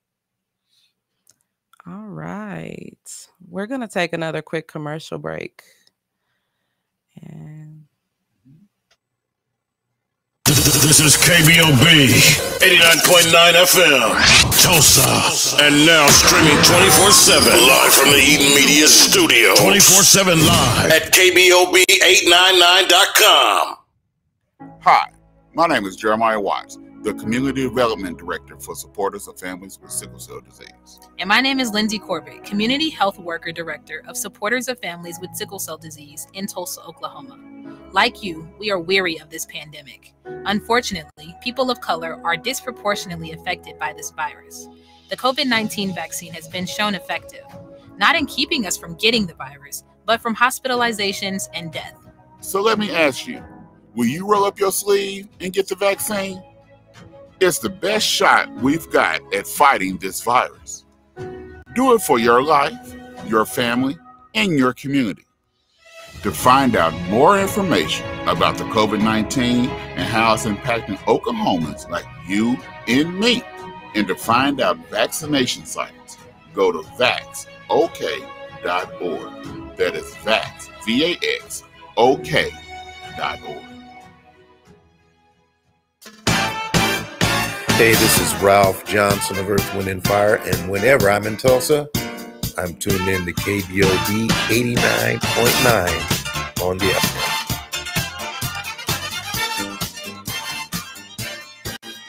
All right. We're going to take another quick commercial break. And This is K B O B eighty-nine point nine F M, Tulsa. And now streaming twenty-four seven. Live from the Eden Media Studio. twenty-four seven live at K B O B eight ninety-nine dot com. Hi, my name is Jeremiah Watts, the Community Development Director for Supporters of Families with Sickle Cell Disease. And my name is Lindsay Corbett, Community Health Worker Director of Supporters of Families with Sickle Cell Disease in Tulsa, Oklahoma. Like you, we are weary of this pandemic. Unfortunately, people of color are disproportionately affected by this virus. The COVID nineteen vaccine has been shown effective, not in keeping us from getting the virus, but from hospitalizations and death. So let me ask you, will you roll up your sleeve and get the vaccine? It's the best shot we've got at fighting this virus. Do it for your life, your family, and your community. To find out more information about the COVID nineteen and how it's impacting Oklahomans like you and me, and to find out vaccination sites, go to vax O K dot org. That is vax, V A X, O K dot org. Hey, this is Ralph Johnson of Earth, Wind and Fire, and whenever I'm in Tulsa, I'm tuned in to K B O B eighty-nine point nine on the F M.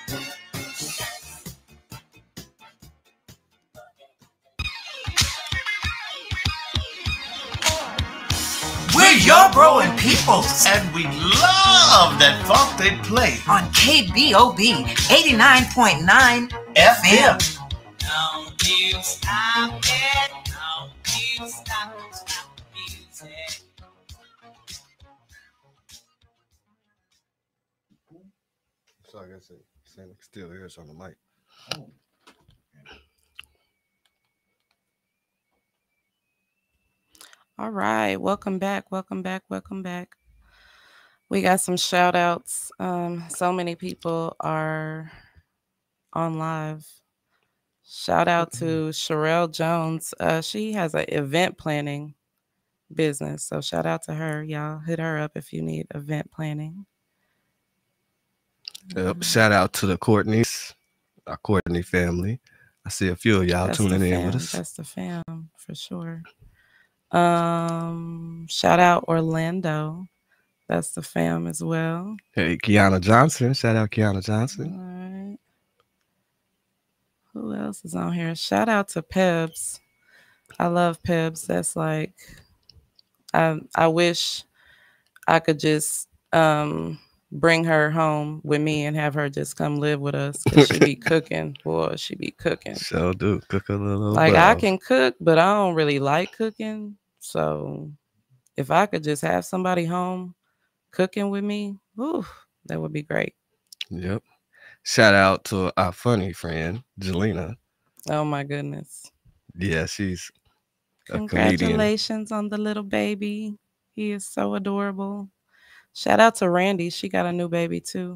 your growing peoples. And we love that funk they play on K B O B eighty-nine point nine F M. Don't you stop it. Don't you stop, stop the music. So I guess it's still here on the mic. Oh. All right, welcome back, welcome back, welcome back. We got some shout outs. Um, so many people are on live. Shout out to Sherelle Jones. Uh, she has an event planning business. So shout out to her. Y'all hit her up if you need event planning. Yep. Shout out to the Courtneys, our Courtney family. I see a few of y'all That's tuning the in fam. with us. That's the fam for sure. Um, shout out Orlando. That's the fam as well. Hey, Kiana Johnson. Shout out Kiana Johnson. All right. Who else is on here? Shout out to Pebs. I love Pebs. That's like, I I wish I could just um bring her home with me and have her just come live with us. Cause she be cooking. Boy, she be cooking. So do cook a little. Like I buff. can cook, but I don't really like cooking. So if I could just have somebody home cooking with me, whew, that would be great. Yep. Shout out to our funny friend, Jelena. Oh my goodness. Yeah, she's a comedian. Congratulations on the little baby. He is so adorable. Shout out to Randy. She got a new baby too.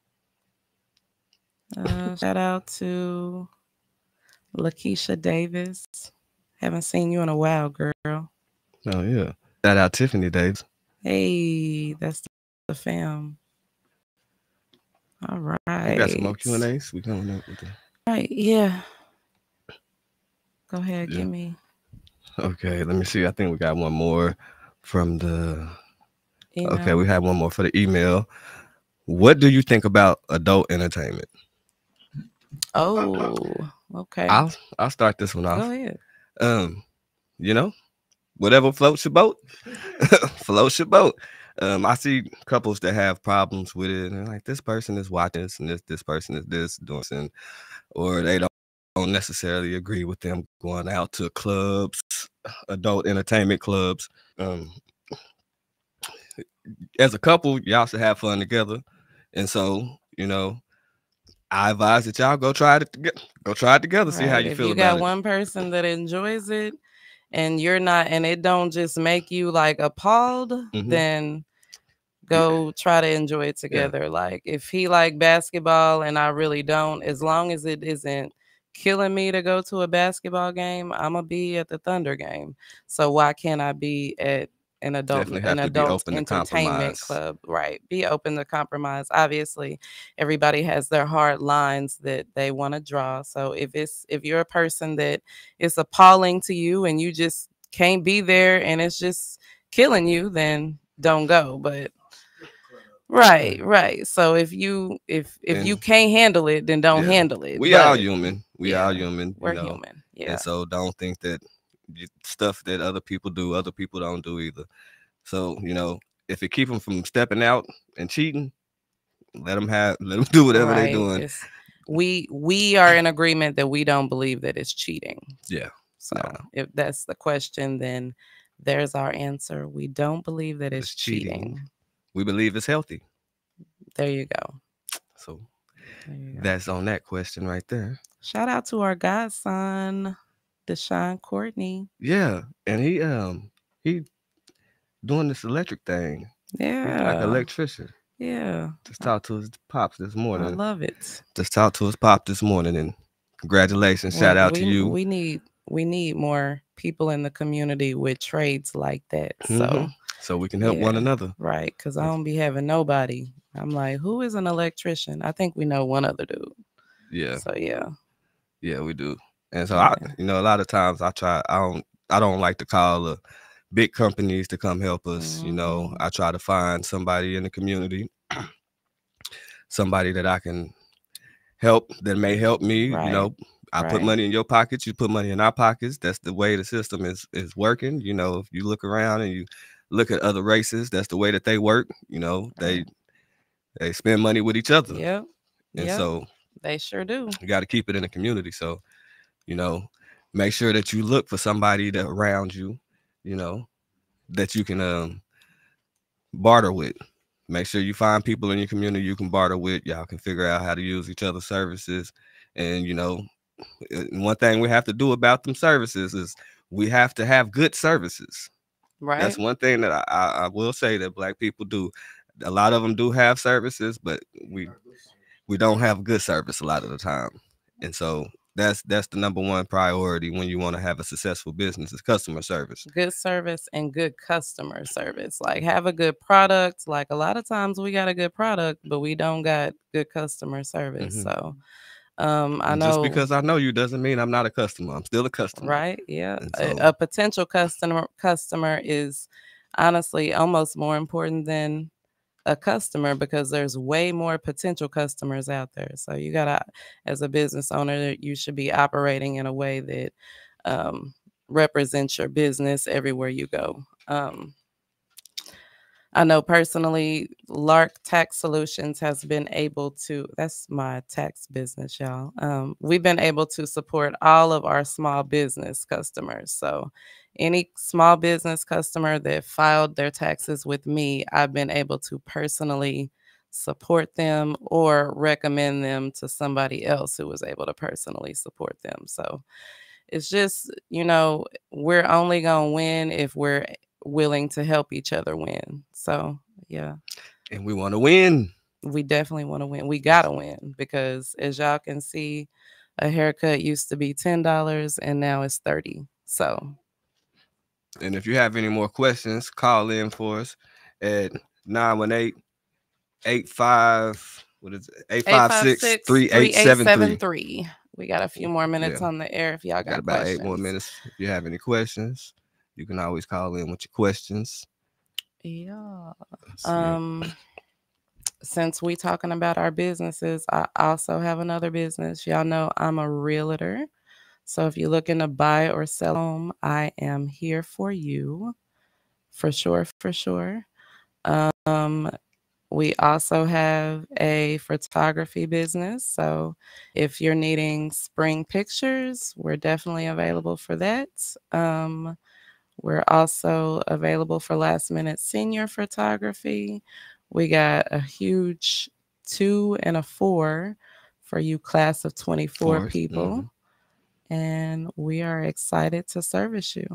Uh, shout out to Lakeisha Davis. Haven't seen you in a while, girl. Oh yeah. Shout out Tiffany Davis. Hey, that's the fam. All right. We got some more Q and A's. We coming up with that. All right, yeah. Go ahead, Yeah. give me. Okay, let me see. I think we got one more from the. Email. Okay, we have one more for the email. What do you think about adult entertainment? Oh, okay. I'll I'll start this one off. Go ahead. Um, you know, whatever floats your boat, floats your boat. Um, I see couples that have problems with it, and they're like, this person is watching this, and this this person is this doing this, and or they don't, don't necessarily agree with them going out to clubs, adult entertainment clubs. Um, as a couple, y'all should have fun together, and so you know, I advise that y'all go try it together. Go try it together. See how Right, you if feel you about got it. one person that enjoys it and you're not, and it don't just make you like appalled, Mhm. then go try to enjoy it together. Like if he like basketball and I really don't, as long as it isn't killing me to go to a basketball game, I'm gonna be at the Thunder game. So why can't I be at an adult Definitely have an to be adult open to entertainment compromise. club? Right. Be open to compromise. Obviously, everybody has their hard lines that they want to draw. So if it's if you're a person that is appalling to you and you just can't be there and it's just killing you, then don't go. But right, right. So if you if if you And- can't handle it, then don't Yeah. handle it. We all But human. We yeah, all human. you we're know, human. Yeah. And so don't think that you, stuff that other people do, other people don't do either. So you know, if it keep them from stepping out and cheating, let them have, let them do whatever they're Right. doing. It's- we we are in agreement that we don't believe that it's cheating. Yeah. So if that's the question, then there's our answer. We don't believe that it's, It's cheating. cheating. We believe it's healthy. There you go. So There you go. that's on that question right there. Shout out to our godson, Deshaun Courtney. Yeah, and he um he doing this electric thing. He's like Yeah. an electrician. Yeah. Just talked to his pops this morning. I love it. Just talked to his pop this morning, and congratulations, shout Well, out we, to you. We need we need more people in the community with trades like that. So Mhm. So we can help one yeah, another. Right. Cause I don't be having nobody. I'm like, who is an electrician? I think we know one other dude. Yeah. So yeah. Yeah, we do. And so I, you know, a lot of times I try. I don't. I don't like to call the big companies to come help us. You know, I try to find somebody in the community, somebody that I can help that may help me. You Right. know, I put Right. money in your pockets. You put money in our pockets. That's the way the system is is working. You know, if you look around and you look at other races. That's the way that they work. You know, they they spend money with each other. Yep. And Yep. so They sure do. you got to keep it in the community. So, you know, make sure that you look for somebody that around you, you know, that you can um barter with. Make sure you find people in your community you can barter with. Y'all can figure out how to use each other's services. And, you know, one thing we have to do about them services is we have to have good services. Right. That's one thing that I, I, I will say that Black people do. A lot of them do have services, but we we don't have good service a lot of the time. And so that's that's the number one priority when you want to have a successful business is customer service. Good service and good customer service. Like have a good product. Like a lot of times we got a good product, but we don't got good customer service. Mhm. So um I And know just because I know you doesn't mean I'm not a customer. I'm still a customer. right. Yeah. And A, so a potential customer customer is honestly almost more important than a customer because there's way more potential customers out there. So you gotta, as a business owner, you should be operating in a way that um, represents your business everywhere you go. Um, I know personally, Lark Tax Solutions has been able to, that's my tax business, y'all. Um, we've been able to support all of our small business customers. So any small business customer that filed their taxes with me, I've been able to personally support them or recommend them to somebody else who was able to personally support them. So it's just, you know, we're only going to win if we're willing to help each other win. So, yeah. And we want to win. We definitely want to win. We got to win because as y'all can see, a haircut used to be ten dollars and now it's thirty dollars. So, and if you have any more questions, call in for us at nine one eight, eight five, what is it? eight five six, three eight seven three. We got a few more minutes Yeah. on the air if y'all got, Got about questions. eight more minutes. If you have any questions, you can always call in with your questions. Yeah. see. Um since we talking about our businesses, I also have another business. Y'all know I'm a realtor. So if you're looking to buy or sell home, I am here for you. For sure, for sure. Um we also have a photography business. So if you're needing spring pictures, we're definitely available for that. Um We're also available for last minute senior photography. We got a huge two and a four for you class of twenty-four Fours, people. mhm. And we are excited to service you.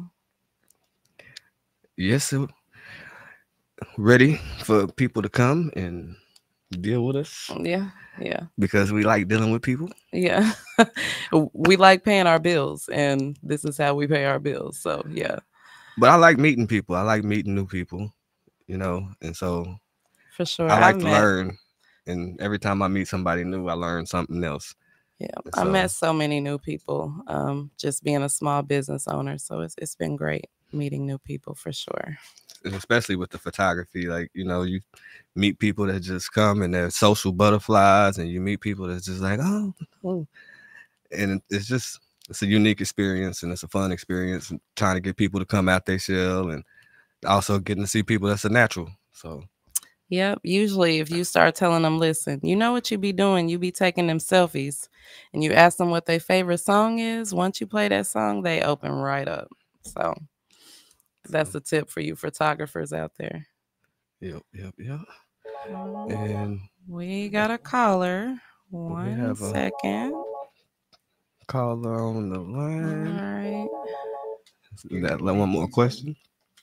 Yes, sir. Ready for people to come and deal with us Yeah, yeah, because we like dealing with people. yeah. We like paying our bills, and this is how we pay our bills. So, yeah, But I like meeting people. I like meeting new people, you know, and so for sure. I like I've to met- learn. And every time I meet somebody new, I learn something else. Yeah, And I so- met so many new people um, just being a small business owner. So it's it's been great meeting new people for sure. And especially with the photography, like, you know, you meet people that just come and they're social butterflies, and you meet people that's just like, oh, oh. And it's just, it's a unique experience, and it's a fun experience, and trying to get people to come out their shell, and also getting to see people that's a natural. So Yep. Usually, if you start telling them, listen, you know what you be doing? You be taking them selfies and you ask them what their favorite song is. Once you play that song, they open right up. So that's a tip for you photographers out there. Yep, yep, yep. And we got a caller. One have a- second. caller on the All line. right. We got one more question.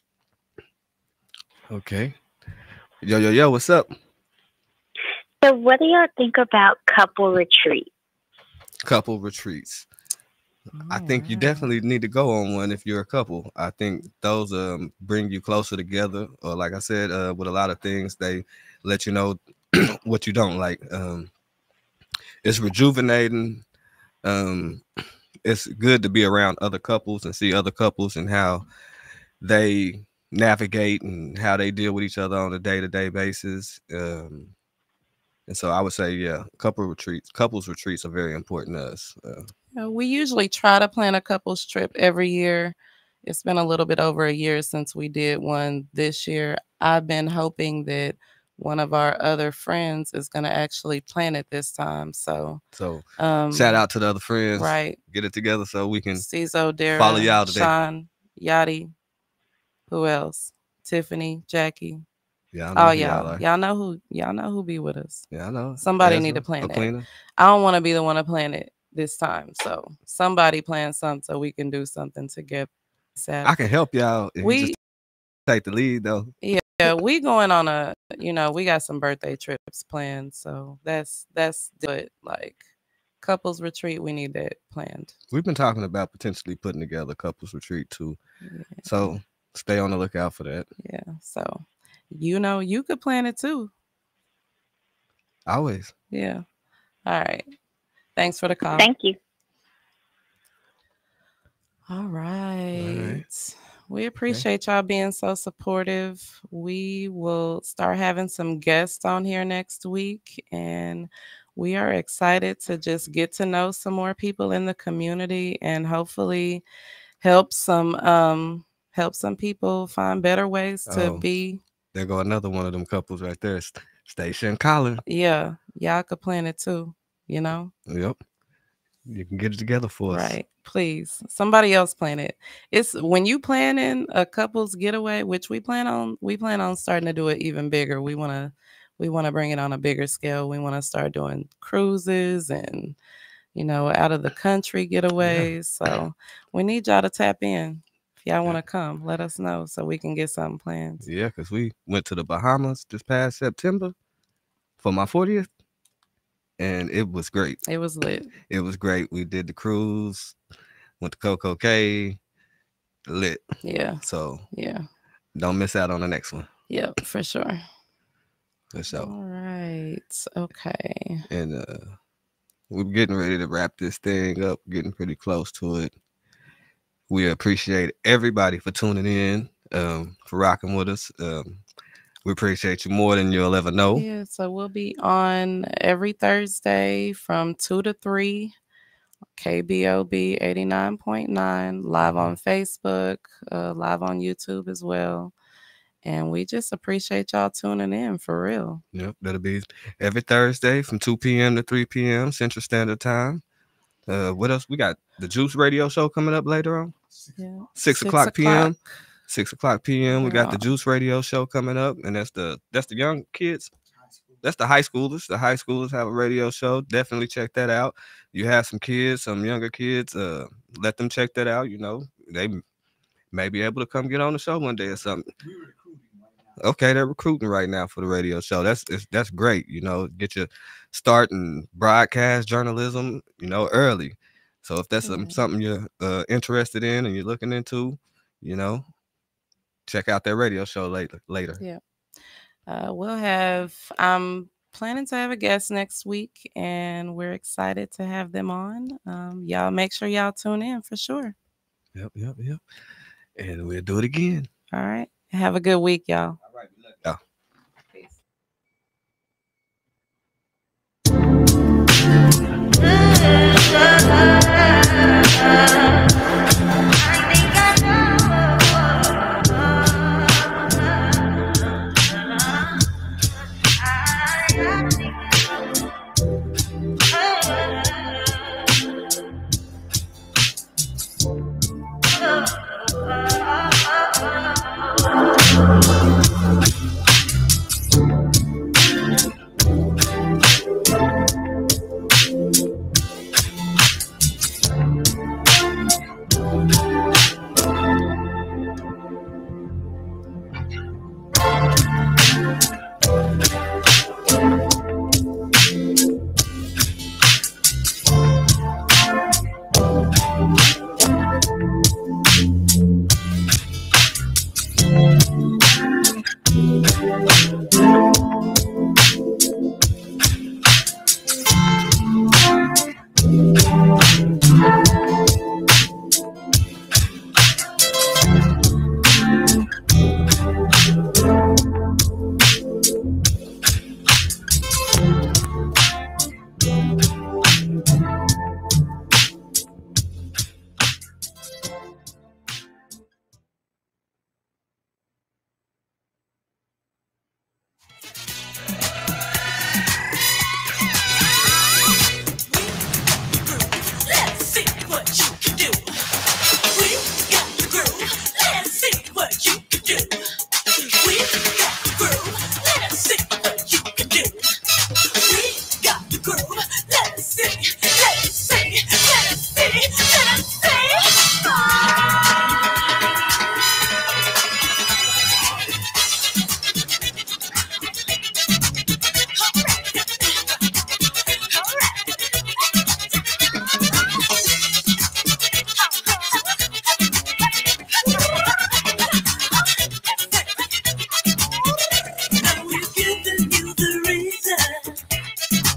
Okay. Yo, yo, yo, what's up? So, what do y'all think about couple retreat? Couple retreats. I think you definitely need to go on one if you're a couple. I think those um bring you closer together. Or like I said, uh, with a lot of things, they let you know what you don't like. Um, it's rejuvenating. Um, it's good to be around other couples and see other couples and how they navigate and how they deal with each other on a day-to-day basis. Um, and so I would say, yeah, couple retreats, couples retreats are very important to us. Uh, Uh, we usually try to plan a couples trip every year. it's been a little bit over a year since we did one this year. I've been hoping that one of our other friends is going to actually plan it this time. So, So um, shout out to the other friends. right. Get it together so we can Cizo, Dara, follow y'all today. Sean, Yachty, who else? Tiffany, Jackie. Yeah, I know Oh, who y'all y'all. are. Y'all know who y'all know who be with us. Yeah, I know. Somebody Ezra, need to plan it. Aquina. I don't want to be the one to plan it this time. So somebody plan something so we can do something together. I can help y'all if We you just take the lead though. yeah, we going on a, you know, we got some birthday trips planned. So that's that's but like couples retreat, we need that planned. We've been talking about potentially putting together a couples retreat too. So stay on the lookout for that. Yeah. So you know, you could plan it too. Always. Yeah. All right. Thanks for the call. Thank you. All right. We appreciate y'all being so supportive. We will start having some guests on here next week, and we are excited to just get to know some more people in the community and hopefully help some um help some people find better ways to Oh, be. There go another one of them couples right there. St- Stacia and Colin. Yeah, y'all could plan it too, you know? Yep. You can get it together for us. Right. Please. Somebody else plan it. It's when you planning a couple's getaway, which we plan on, we plan on starting to do it even bigger. We want to, we want to bring it on a bigger scale. We want to start doing cruises and, you know, out of the country getaways. So we need y'all to tap in. If y'all want to come, let us know so we can get something planned. Yeah, because we went to the Bahamas this past September for my fortieth. And it was great. It was lit. It was great. We did the cruise, went to Coco Cay, lit. Yeah. So yeah, don't miss out on the next one. Yep, for sure. For sure. All right. Okay. And uh, we're getting ready to wrap this thing up, getting pretty close to it. We appreciate everybody for tuning in, um, for rocking with us. Um, we appreciate you more than you'll ever know. Yeah, so we'll be on every Thursday from two to three, K B O B eighty-nine point nine, live on Facebook, uh, live on YouTube as well. And we just appreciate y'all tuning in for real. Yep, that'll be every Thursday from two p.m. to three p.m. Central Standard Time. Uh, what else? We got the Juice Radio Show coming up later on. Yeah. Six, Six o'clock p.m. o'clock. Six o'clock p.m. We got the Yeah. Juice Radio Show coming up, and that's the that's the young kids. That's the high schoolers. The high schoolers have a radio show. Definitely check that out. You have some kids, some younger kids. Uh, let them check that out. You know, they may be able to come get on the show one day or something. Okay, they're recruiting right now for the radio show. That's it's, that's great. You know, get your start in broadcast journalism, you know, early. So if that's some, something you're uh, interested in and you're looking into, you know, check out that radio show later. Later. Yeah. Uh, we'll have, I'm planning to have a guest next week, and we're excited to have them on. Um, y'all make sure y'all tune in for sure. Yep, yep, yep. And we'll do it again. All right. Have a good week, y'all. Yeah.